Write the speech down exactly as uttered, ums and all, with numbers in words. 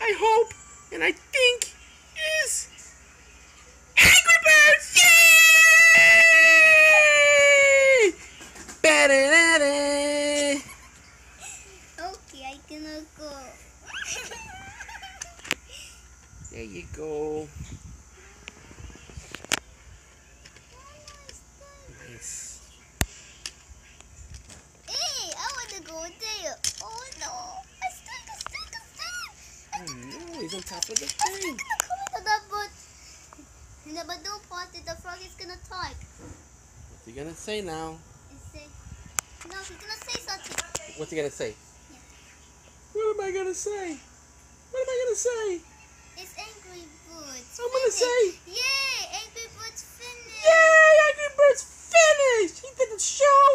I hope, and I think, is Angry Birds! Yay! Ba-da-da-da. Okay, I gonna go. There you go. Nice. Hey, I wanna go there. Oh no, I stuck, I stuck, I stuck. Oh no, he's on top of the I'm thing. gonna come into the butt. In the badoo party, the frog is gonna talk. What's he gonna say now? And say, no, he's gonna say something. What's he gonna say? Yeah. What am I gonna say? What am I gonna say? It's Angry Birds. I'm gonna say, Yay, Angry Birds finished. yay, Angry Birds finished! He did the show!